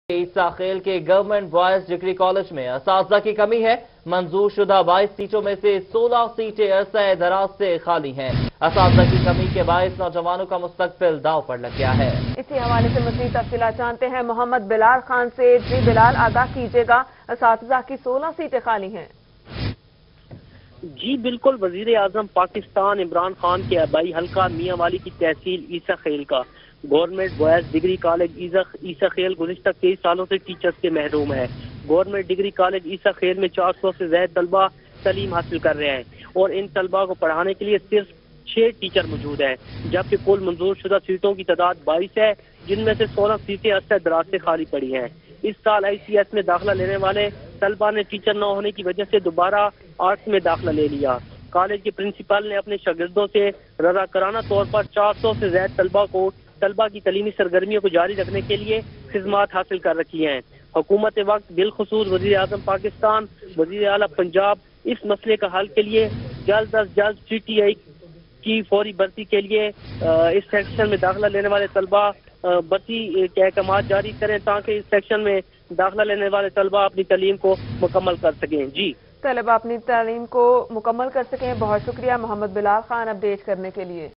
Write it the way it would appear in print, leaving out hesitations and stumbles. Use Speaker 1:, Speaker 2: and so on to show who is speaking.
Speaker 1: عیسیٰ خیل کے government boys degree college میں اساتذہ کی کمی ہے۔ منظور شدہ 22 سیٹوں میں سے 16 سیٹیں عرصہ دراز سے خالی ہیں۔ اساتذہ کی کمی کے باعث نوجوانوں کا مستقبل داؤ پر لگ گیا ہے۔
Speaker 2: اسی حوالے سے مزید تفصیلات جانتے ہیں محمد بلال خان سے۔ جی بلال، آگاہ کیجیے گا، اساتذہ کی 16 سیٹیں خالی ہیں۔
Speaker 3: جی بالکل، وزیر اعظم پاکستان عمران خان کے آبائی حلقہ میاں والی کی تحصیل عیسیٰ خیل کا government boys degree college Isa Khel گزشتہ 23 سالوں سے ٹیچرز سے محروم ہے۔ Government degree college Isa Khel میں 400 سے زائد طلبہ تعلیم حاصل کر رہے ہیں اور ان طلبہ کو پڑھانے کے لیے صرف 6 ٹیچر موجود ہیں، جبکہ کل منظور شدہ سیٹوں کی تعداد 22 ہے، جن میں سے 16 سیٹیں عرصہ دراز سے خالی پڑی ہیں۔ اس سال ICS میں داخلہ لینے والے طلبہ نے ٹیچر نہ ہونے کی وجہ سے دوبارہ آرٹس میں داخلہ لے لیا۔ کالج کے پرنسپل نے اپنے شاگردوں سے رضاکارانہ طور پر 400 سے زائد طلبہ کی تعلیمی سرگرمیوں کو جاری رکھنے کے لیے خدمات حاصل کر رکھی ہیں۔ حکومت وقت بالخصوص وزیر اعظم پاکستان، وزیر اعلیٰ پنجاب اس مسئلے کا حل کے لیے جلد از جلد CTI کی فوری بھرتی کے لیے اس سیکشن میں داخلہ لینے والے طلبہ بھرتی کے احکامات جاری کریں تاکہ اس سیکشن میں داخلہ لینے والے طلبہ اپنی تعلیم کو مکمل کر سکیں۔ جی،
Speaker 2: طلبہ اپنی تعلیم کو مکمل کر سکیں۔ بہت شکریہ محمد بلال خان اپڈیٹ کرنے کے لیے۔